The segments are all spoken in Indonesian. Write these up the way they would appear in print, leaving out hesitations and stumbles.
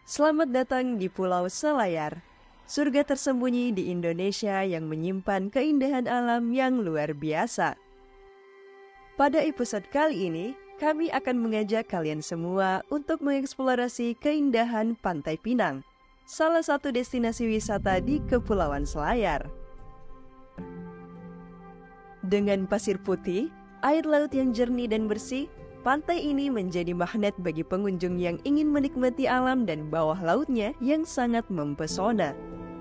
Selamat datang di Pulau Selayar, surga tersembunyi di Indonesia yang menyimpan keindahan alam yang luar biasa. Pada episode kali ini, kami akan mengajak kalian semua untuk mengeksplorasi keindahan Pantai Pinang, salah satu destinasi wisata di Kepulauan Selayar. Dengan pasir putih, air laut yang jernih dan bersih, pantai ini menjadi magnet bagi pengunjung yang ingin menikmati alam dan bawah lautnya yang sangat mempesona.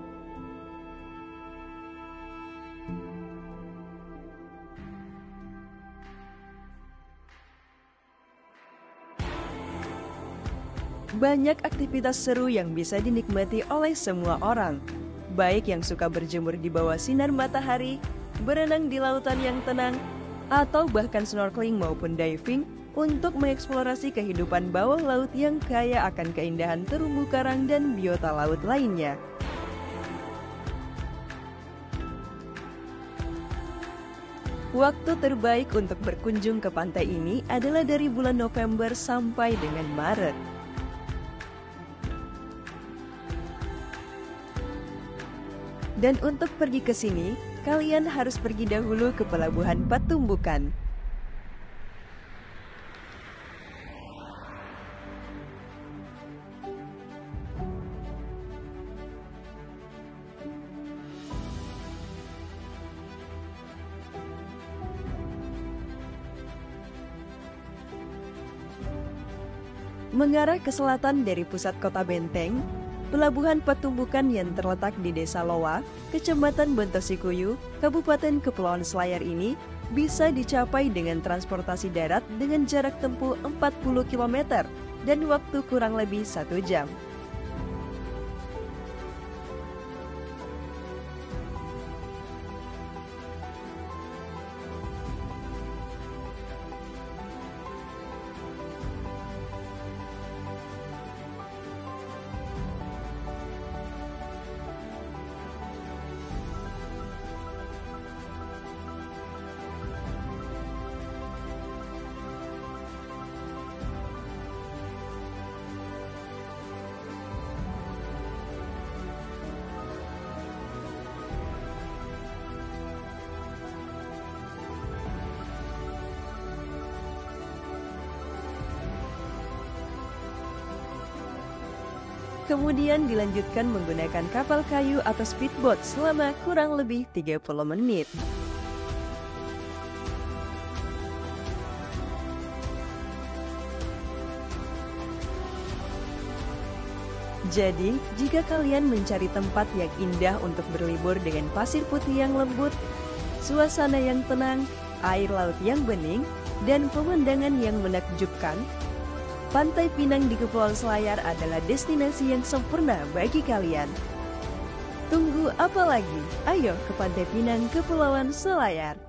Banyak aktivitas seru yang bisa dinikmati oleh semua orang, baik yang suka berjemur di bawah sinar matahari, berenang di lautan yang tenang, atau bahkan snorkeling maupun diving untuk mengeksplorasi kehidupan bawah laut yang kaya akan keindahan terumbu karang dan biota laut lainnya. Waktu terbaik untuk berkunjung ke pantai ini adalah dari bulan November sampai dengan Maret. Dan untuk pergi ke sini, kalian harus pergi dahulu ke Pelabuhan Patumbukan. Mengarah ke selatan dari pusat kota Benteng, Pelabuhan Patumbukan yang terletak di Desa Loa, Kecamatan Bontosikuyu, Kabupaten Kepulauan Selayar ini bisa dicapai dengan transportasi darat dengan jarak tempuh 40 km dan waktu kurang lebih 1 jam. Kemudian dilanjutkan menggunakan kapal kayu atau speedboat selama kurang lebih 30 menit. Jadi, jika kalian mencari tempat yang indah untuk berlibur dengan pasir putih yang lembut, suasana yang tenang, air laut yang bening, dan pemandangan yang menakjubkan, Pantai Pinang di Kepulauan Selayar adalah destinasi yang sempurna bagi kalian. Tunggu apa lagi? Ayo ke Pantai Pinang, Kepulauan Selayar.